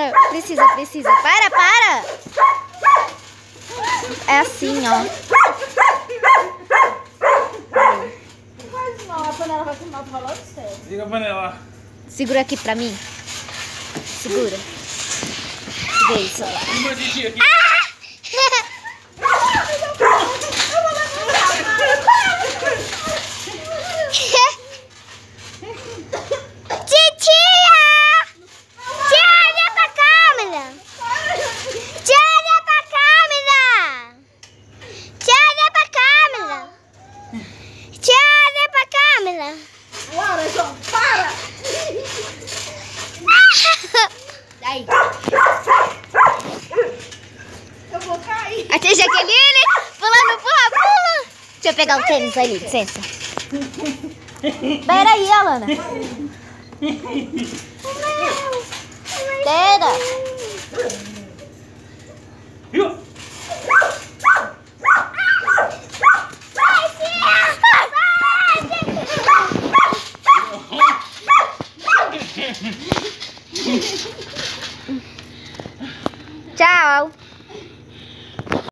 Precisa. Para! É assim, ó. Não, a panela vai queimar, tô falando sério. Liga a panela. Segura aqui pra mim. Segura. Vê isso. Tem uma titia aqui. Laura, João, para! Aí. Eu vou cair. Até Jaqueline, pula. Deixa eu pegar o tênis ali, licença. Pera aí, Alana. Pera.